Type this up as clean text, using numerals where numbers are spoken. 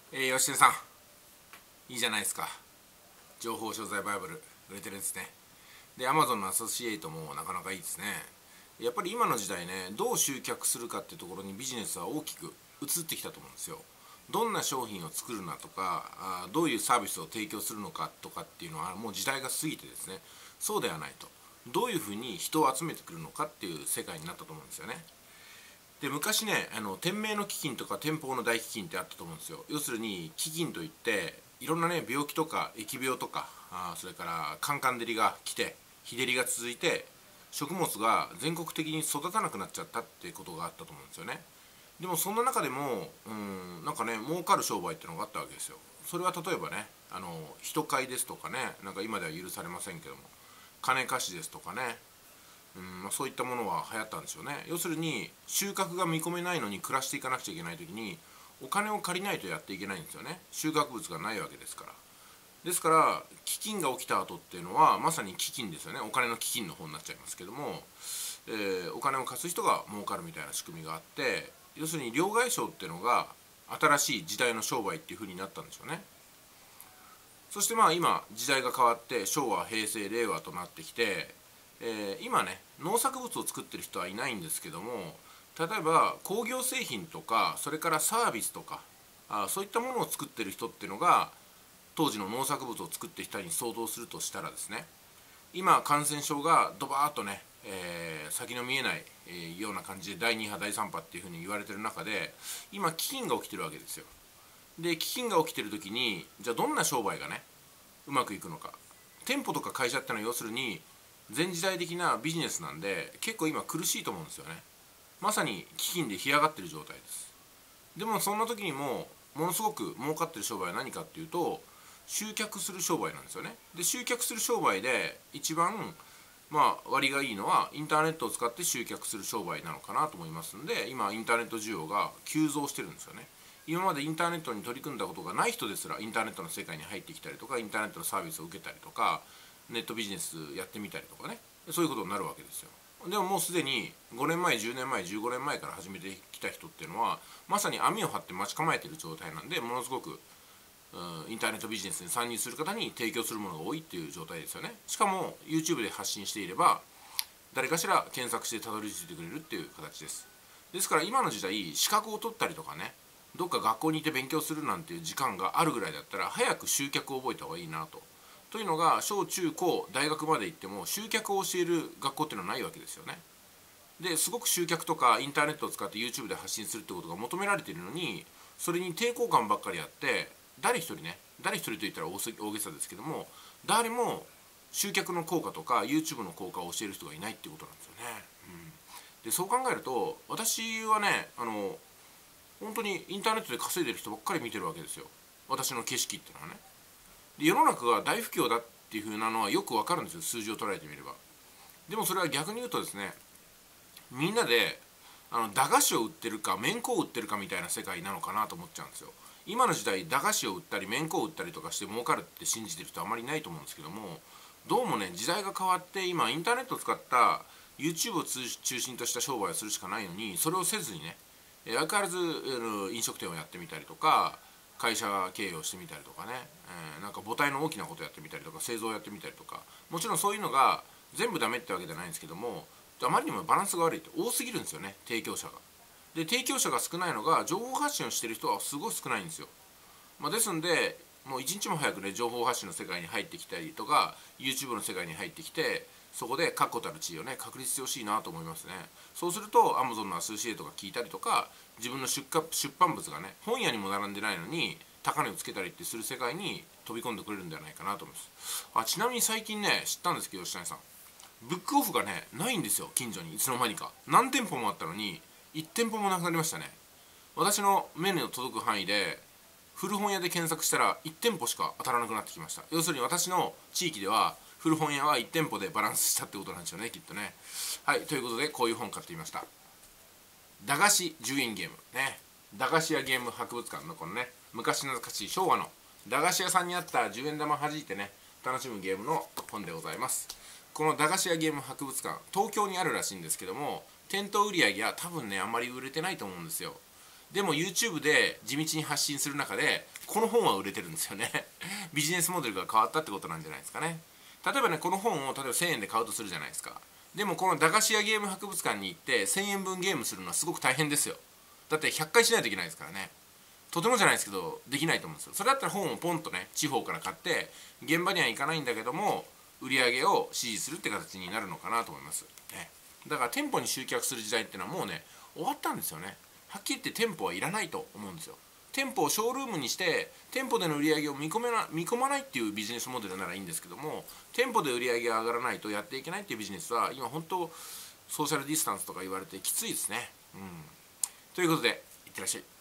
吉根さん、いいじゃないですか。情報商材バイブル売れてるんですね。で Amazon のアソシエイトもなかなかいいですね。やっぱり今の時代ね、どう集客するかっていうところにビジネスは大きく移ってきたと思うんですよ。どんな商品を作るなとか、どういうサービスを提供するのかとかっていうのはもう時代が過ぎてですね、そうではないと、どういうふうに人を集めてくるのかっていう世界になったと思うんですよね。で昔ね、店名の飢饉とか店舗の大飢饉ってあったと思うんですよ。要するに飢饉といっていろんなね、病気とか疫病とか、それからカンカン照りが来て日照りが続いて食物が全国的に育たなくなっちゃったっていうことがあったと思うんですよね。でもそんな中でもなんかね、儲かる商売っていうのがあったわけですよ。それは例えばね、人買いですとかね、なんか今では許されませんけども、金貸しですとかね、そういったものは流行ったんですよね。要するに収穫が見込めないのに暮らしていかなくちゃいけない時にお金を借りないとやっていけないんですよね。収穫物がないわけですから。ですから飢饉が起きた後っていうのはまさに飢饉ですよね。お金の飢饉の方になっちゃいますけども、お金を貸す人が儲かるみたいな仕組みがあって、要するに両替商っていうのが新しい時代の商売っていう風になったんでしょうね。そして今時代が変わって昭和平成令和となってきて、今ね、農作物を作ってる人はいないんですけども、例えば工業製品とかそれからサービスとか、そういったものを作ってる人っていうのが当時の農作物を作ってる人に相当するとしたらですね、今感染症がドバーッとね、先の見えない、ような感じで第2波第3波っていうふうに言われてる中で、今飢饉が起きてるわけですよ。で飢饉が起きてる時に、じゃあどんな商売がねうまくいくのか。店舗とか会社ってのは要するに全時代的なビジネスなんで、結構今苦しいと思うんですよね。まさに飢饉で干上がってる状態です。でもそんな時にもものすごく儲かってる商売は何かっていうと、集客する商売なんですよね。で集客する商売で一番割がいいのはインターネットを使って集客する商売なのかなと思いますんで、今インターネット需要が急増してるんですよね。今までインターネットに取り組んだことがない人ですらインターネットの世界に入ってきたりとか、インターネットのサービスを受けたりとか、ネットビジネスやってみたりとかね、そういうことになるわけですよ。でももうすでに5年前10年前15年前から始めてきた人っていうのはまさに網を張って待ち構えてる状態なんで、ものすごくインターネットビジネスに参入する方に提供するものが多いっていう状態ですよね。しかも YouTube で発信していれば誰かしら検索してたどり着いてくれるっていう形です。ですから今の時代、資格を取ったりとかね、どっか学校に行って勉強するなんていう時間があるぐらいだったら早く集客を覚えた方がいいなと。というのが、小中高大学まで行っても集客を教える学校っていうのはないわけですよね。ですごく集客とかインターネットを使って YouTube で発信するってことが求められているのに、それに抵抗感ばっかりあって、誰一人ね、誰一人と言ったら大げさですけども、誰も集客の効果とか YouTube の効果を教える人がいないっていうことなんですよね。でそう考えると私はね、本当にインターネットで稼いでる人ばっかり見てるわけですよ。私の景色っていうのはね。で世の中が大不況だっていう風なのはよくわかるんですよ、数字を捉えてみれば。でもそれは逆に言うとですね、みんなで駄菓子を売ってるか麺粉を売ってるかみたいな世界なのかなと思っちゃうんですよ。今の時代駄菓子を売ったり麺粉を売ったりとかして儲かるって信じてる人はあまりいないと思うんですけども、どうもね、時代が変わって今インターネットを使った YouTube を中心とした商売をするしかないのに、それをせずにね、相変わらず飲食店をやってみたりとか、会社経営をしてみたりとかね、なんか母体の大きなことをやってみたりとか、製造をやってみたりとか、もちろんそういうのが全部ダメってわけじゃないんですけども、あまりにもバランスが悪いと多すぎるんですよね、提供者が。で提供者が少ないのが、情報発信をしている人はすごい少ないんですよ。ですんでもう一日も早くね、情報発信の世界に入ってきたりとか YouTube の世界に入ってきて、そこで確固たる地位をね確立してほしいなと思いますね。そうすると Amazon のアソシエイトが聞いたりとか、自分の出版物がね本屋にも並んでないのに高値をつけたりってする世界に飛び込んでくれるんじゃないかなと思います。ちなみに最近ね知ったんですけど、吉谷さん、ブックオフがねないんですよ、近所に。いつの間にか何店舗もあったのに1店舗もなくなりましたね。私の目の届く範囲で古本屋で検索したら1店舗しか当たらなくなってきました。要するに私の地域では古本屋は1店舗でバランスしたってことなんでしょうね、きっとね。はい、ということでこういう本買ってみました。駄菓子10円ゲームね。駄菓子屋ゲーム博物館のこのね、昔懐かしい昭和の駄菓子屋さんにあった10円玉弾いてね楽しむゲームの本でございます。この駄菓子屋ゲーム博物館、東京にあるらしいんですけども、店頭売り上げは多分ねあんまり売れてないと思うんですよ。 でも YouTube で地道に発信する中でこの本は売れてるんですよねビジネスモデルが変わったってことなんじゃないですかね。例えばね、この本を例えば1000円で買うとするじゃないですか。でもこの駄菓子屋ゲーム博物館に行って1000円分ゲームするのはすごく大変ですよ。だって100回しないといけないですからね。とてもじゃないですけどできないと思うんですよ。それだったら本をポンとね地方から買って現場には行かないんだけども売り上げを支持するって形になるのかなと思います、ね、だから店舗に集客する時代っていうのはもうね終わったんですよね。はっきり言って店舗はいらないと思うんですよ。店舗をショールームにして店舗での売り上げを見込まないっていうビジネスモデルならいいんですけども、店舗で売り上げが上がらないとやっていけないっていうビジネスは今本当ソーシャルディスタンスとか言われてきついですね。ということでいってらっしゃい。